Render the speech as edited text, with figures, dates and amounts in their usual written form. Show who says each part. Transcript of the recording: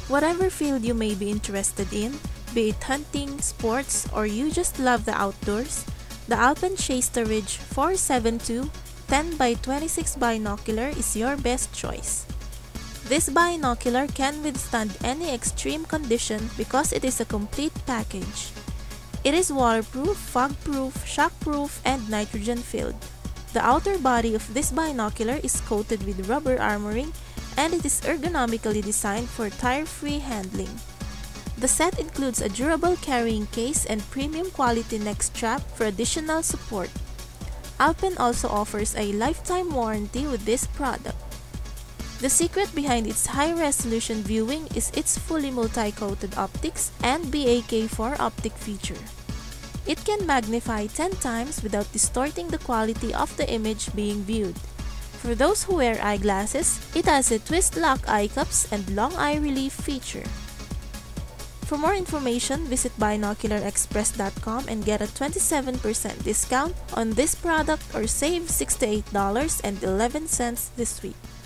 Speaker 1: Whatever field you may be interested in, be it hunting, sports, or you just love the outdoors, the Alpenscheister Ridge 472 10 by 26 binocular is your best choice. This binocular can withstand any extreme condition because it is a complete package. It is waterproof, fog-proof, shockproof, and nitrogen-filled. The outer body of this binocular is coated with rubber armoring and it is ergonomically designed for tire-free handling. The set includes a durable carrying case and premium quality neck strap for additional support. Alpen also offers a lifetime warranty with this product. The secret behind its high-resolution viewing is its fully multi-coated optics and BAK4 optic feature. It can magnify 10 times without distorting the quality of the image being viewed. For those who wear eyeglasses, it has a twist-lock eye cups and long eye relief feature. For more information, visit binocularexpress.com and get a 27% discount on this product or save $68.11 this week.